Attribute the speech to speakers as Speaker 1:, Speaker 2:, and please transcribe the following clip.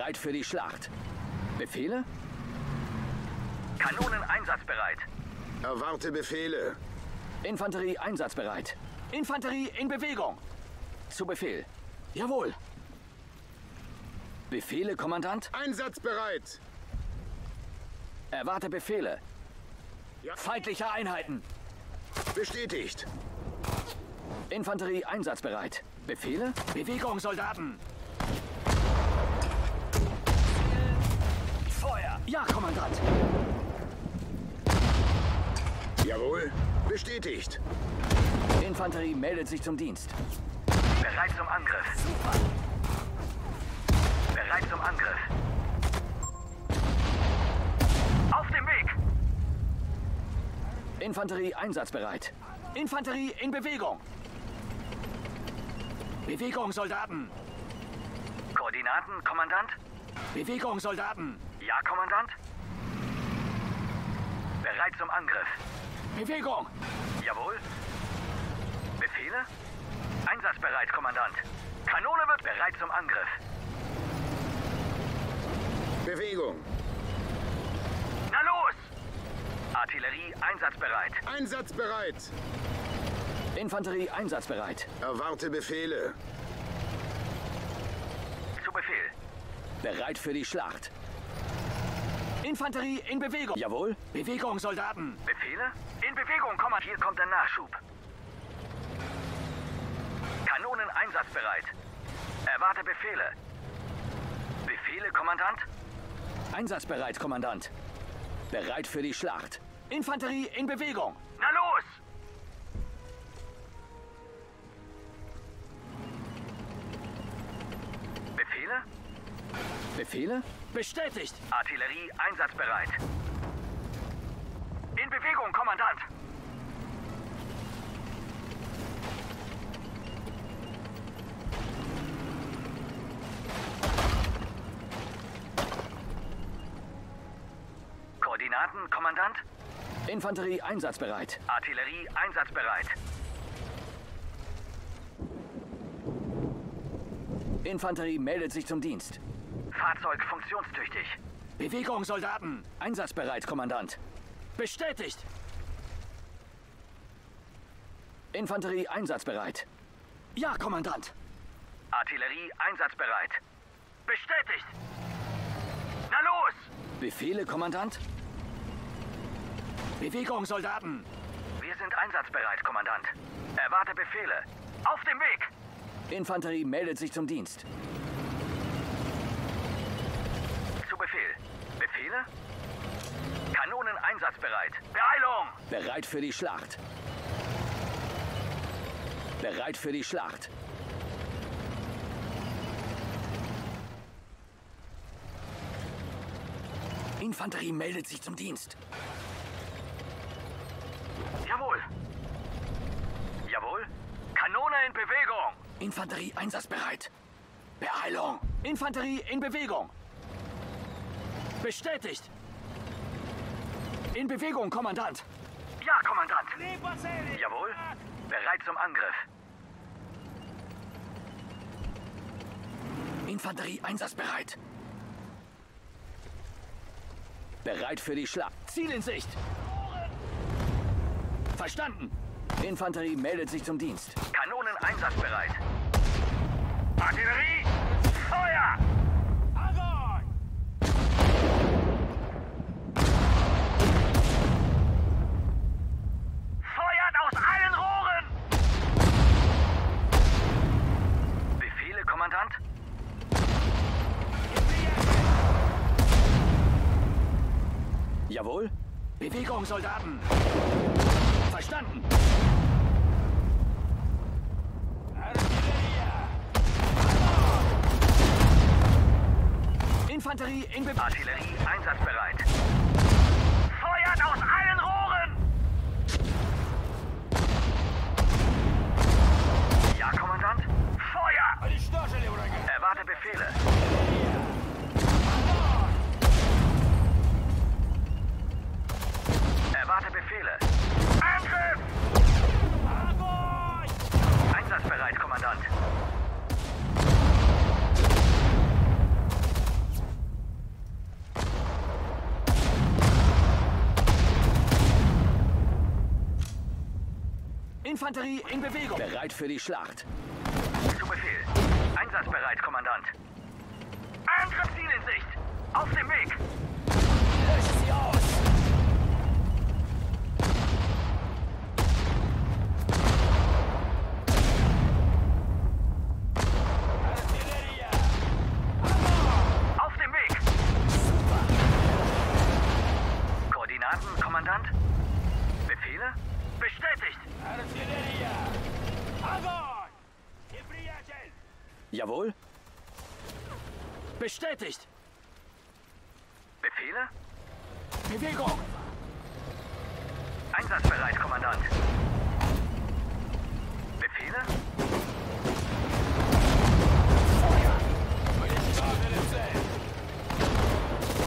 Speaker 1: Bereit für die Schlacht. Befehle?
Speaker 2: Kanonen einsatzbereit.
Speaker 3: Erwarte Befehle.
Speaker 1: Infanterie einsatzbereit. Infanterie in Bewegung. Zu Befehl. Jawohl. Befehle, Kommandant?
Speaker 3: Einsatzbereit.
Speaker 1: Erwarte Befehle.
Speaker 3: Ja.
Speaker 1: Feindliche Einheiten.
Speaker 3: Bestätigt.
Speaker 1: Infanterie einsatzbereit. Befehle? Bewegung, Soldaten. Feuer. Ja, Kommandant.
Speaker 3: Jawohl. Bestätigt.
Speaker 1: Infanterie meldet sich zum Dienst.
Speaker 2: Bereit zum Angriff.
Speaker 1: Super.
Speaker 2: Bereit zum Angriff. Auf dem Weg.
Speaker 1: Infanterie einsatzbereit. Infanterie in Bewegung. Bewegung, Soldaten.
Speaker 2: Koordinaten, Kommandant?
Speaker 1: Bewegung, Soldaten.
Speaker 2: Ja, Kommandant? Bereit zum Angriff.
Speaker 1: Bewegung.
Speaker 2: Jawohl. Befehle? Einsatzbereit, Kommandant. Kanone wird bereit zum Angriff.
Speaker 3: Bewegung.
Speaker 2: Na los! Artillerie einsatzbereit.
Speaker 3: Einsatzbereit.
Speaker 1: Infanterie einsatzbereit.
Speaker 3: Erwarte Befehle.
Speaker 2: Zu Befehl.
Speaker 1: Bereit für die Schlacht. Infanterie in Bewegung. Jawohl. Bewegung, Soldaten.
Speaker 2: Befehle? In Bewegung, Kommandant. Hier kommt der Nachschub. Kanonen einsatzbereit. Erwarte Befehle. Befehle, Kommandant?
Speaker 1: Einsatzbereit, Kommandant. Bereit für die Schlacht. Infanterie in Bewegung.
Speaker 2: Na los! Befehle?
Speaker 1: Befehle? Bestätigt.
Speaker 2: Artillerie einsatzbereit. In Bewegung, Kommandant. Koordinaten, Kommandant.
Speaker 1: Infanterie einsatzbereit.
Speaker 2: Artillerie einsatzbereit.
Speaker 1: Infanterie meldet sich zum Dienst.
Speaker 2: Fahrzeug funktionstüchtig.
Speaker 1: Bewegung, Soldaten. Einsatzbereit, Kommandant. Bestätigt. Infanterie einsatzbereit. Ja, Kommandant.
Speaker 2: Artillerie einsatzbereit. Bestätigt. Na los!
Speaker 1: Befehle, Kommandant? Bewegung, Soldaten.
Speaker 2: Wir sind einsatzbereit, Kommandant. Erwarte Befehle. Auf dem Weg!
Speaker 1: Infanterie meldet sich zum Dienst.
Speaker 2: Zu Befehl. Befehle? Kanonen einsatzbereit. Beeilung!
Speaker 1: Bereit für die Schlacht. Bereit für die Schlacht. Infanterie meldet sich zum Dienst.
Speaker 2: Jawohl. Jawohl. Kanone in Bewegung.
Speaker 1: Infanterie einsatzbereit. Beeilung. Infanterie in Bewegung. Bestätigt. In Bewegung, Kommandant.
Speaker 2: Ja, Kommandant. Jawohl. Bereit zum Angriff.
Speaker 1: Infanterie einsatzbereit. Bereit für die Schlacht. Ziel in Sicht. Verstanden. Infanterie meldet sich zum Dienst.
Speaker 2: Kanonen einsatzbereit. Artillerie! Feuer! Feuert aus allen Rohren! Befehle, Kommandant?
Speaker 1: Jawohl. Bewegung, Soldaten. Verstanden. Infanterie in Bewegung.
Speaker 2: Artillerie einsatzbereit. Feuert aus allen Rohren! Ja, Kommandant? Feuer! Erwarte Befehle. Erwarte Befehle. Angriff! Einsatzbereit, Kommandant.
Speaker 1: Infanterie in Bewegung. Bereit für die Schlacht.
Speaker 2: Zu Befehl. Einsatzbereit, Kommandant. Angriffsziel in Sicht. Auf dem Weg.
Speaker 1: Lösche sie aus.
Speaker 2: Auf dem Weg. Koordinaten, Kommandant? Befehle? Bestätigt.
Speaker 1: Jawohl. Bestätigt.
Speaker 2: Befehle?
Speaker 1: Bewegung.
Speaker 2: Einsatzbereit, Kommandant. Befehle?